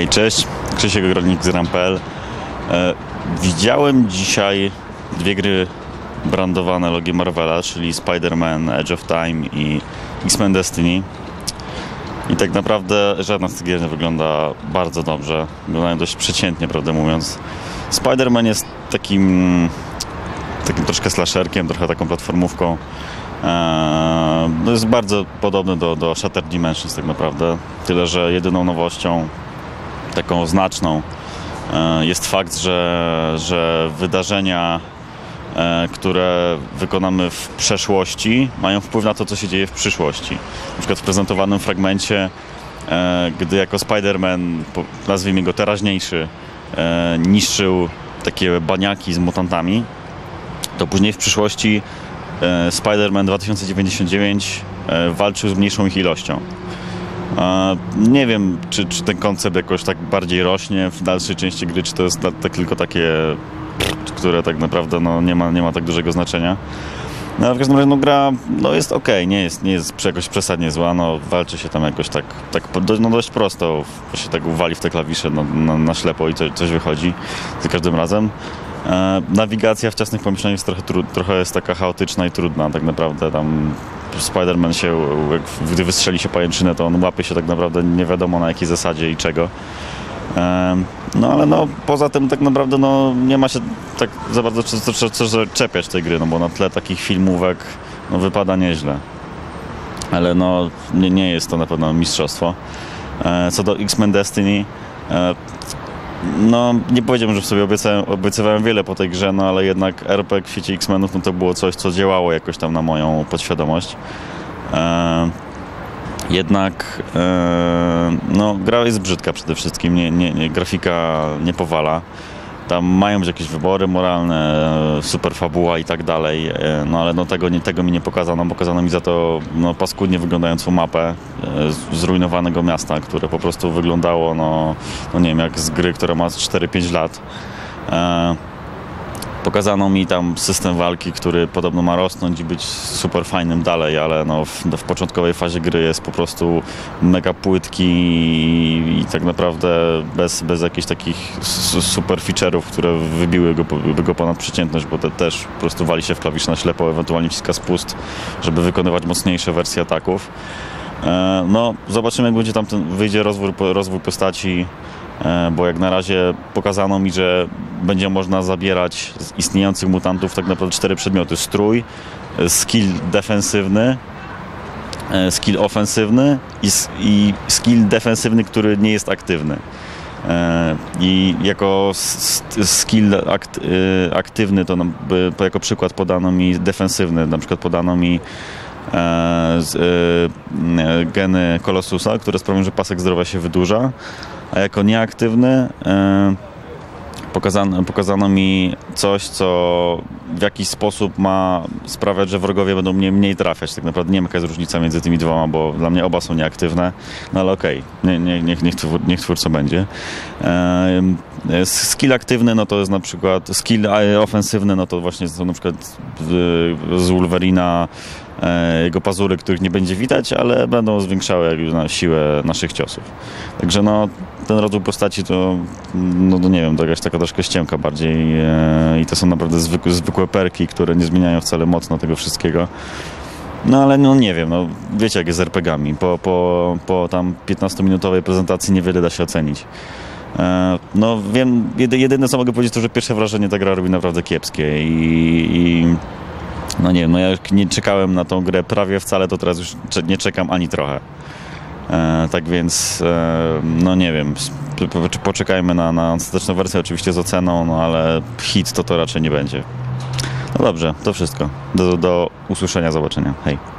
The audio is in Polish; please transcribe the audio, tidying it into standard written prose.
Hej, cześć, Krzysiek Ogrodnik z RAM.pl. Widziałem dzisiaj dwie gry brandowane logiem Marvela, czyli Spider-Man Edge of Time i X-Men Destiny. I tak naprawdę żadna z tych gier nie wygląda bardzo dobrze. Wyglądają dość przeciętnie, prawdę mówiąc. Spider-Man jest takim troszkę slasherkiem, trochę taką platformówką. Jest bardzo podobny do Shattered Dimensions tak naprawdę. Tyle, że jedyną nowością, taką znaczną, jest fakt, że wydarzenia, które wykonamy w przeszłości, mają wpływ na to, co się dzieje w przyszłości. Na przykład w prezentowanym fragmencie, gdy jako Spider-Man, nazwijmy go teraźniejszy, niszczył takie baniaki z mutantami, to później w przyszłości Spider-Man 2099 walczył z mniejszą ich ilością. Nie wiem, czy ten koncept jakoś tak bardziej rośnie w dalszej części gry, czy to jest tylko takie, które tak naprawdę nie ma tak dużego znaczenia. No, w każdym razie gra jest okej, nie jest jakoś przesadnie zła, walczy się tam jakoś tak dość prosto, się tak uwali w te klawisze na ślepo i coś wychodzi za każdym razem. Nawigacja w ciasnych pomieszczeniach jest trochę jest taka chaotyczna i trudna. Tak naprawdę tam Spider-Man gdy wystrzeli się pajęczynę, to on łapie się tak naprawdę nie wiadomo na jakiej zasadzie i czego. Ale poza tym tak naprawdę nie ma się tak za bardzo co czepiać tej gry, bo na tle takich filmówek wypada nieźle. Ale nie jest to na pewno mistrzostwo. Co do X-Men Destiny, nie powiedziałbym, że w sobie obiecywałem wiele po tej grze, ale jednak RPG w świecie X-Menów to było coś, co działało jakoś tam na moją podświadomość. Jednak gra jest brzydka przede wszystkim, grafika nie powala. Tam mają być jakieś wybory moralne, super fabuła i tak dalej, ale tego mi nie pokazano. Pokazano mi za to paskudnie wyglądającą mapę zrujnowanego miasta, które po prostu wyglądało, nie wiem, jak z gry, która ma 4-5 lat. Pokazano mi tam system walki, który podobno ma rosnąć i być super fajnym dalej, ale w początkowej fazie gry jest po prostu mega płytki i tak naprawdę bez jakichś takich super feature'ów, które wybiły go ponad przeciętność, bo też po prostu wali się w klawisze na ślepo, ewentualnie wciska spust, żeby wykonywać mocniejsze wersje ataków. Zobaczymy, jak będzie tam wyjdzie rozwój postaci, bo jak na razie pokazano mi, że będzie można zabierać z istniejących mutantów tak naprawdę 4 przedmioty. Strój, skill defensywny, skill ofensywny i skill defensywny, który nie jest aktywny. I jako skill aktywny to jako przykład podano mi defensywny, na przykład podano mi geny Kolossusa, które sprawią, że pasek zdrowia się wydłuża, a jako nieaktywny pokazano mi coś, co w jakiś sposób ma sprawiać, że wrogowie będą mnie mniej trafiać. Tak naprawdę nie wiem, jaka jest różnica między tymi dwoma, bo dla mnie oba są nieaktywne, ale okej, niech twórca będzie. Skill aktywny to jest na przykład skill ofensywny, to właśnie są na przykład z Wolverina jego pazury, których nie będzie widać, ale będą zwiększały siłę naszych ciosów. Także ten rodzaj postaci to nie wiem, to jakaś taka troszkę ściemka bardziej i to są naprawdę zwykłe perki, które nie zmieniają wcale mocno tego wszystkiego. Ale nie wiem, wiecie jak jest z RPG-ami. Po tam 15-minutowej prezentacji niewiele da się ocenić. Wiem, jedyne co mogę powiedzieć to, że pierwsze wrażenie ta gra robi naprawdę kiepskie i nie wiem, ja nie czekałem na tą grę prawie wcale, to teraz już nie czekam ani trochę. Tak więc, nie wiem, poczekajmy na ostateczną wersję oczywiście z oceną, ale hit to raczej nie będzie. Dobrze, to wszystko. Do usłyszenia, zobaczenia. Hej.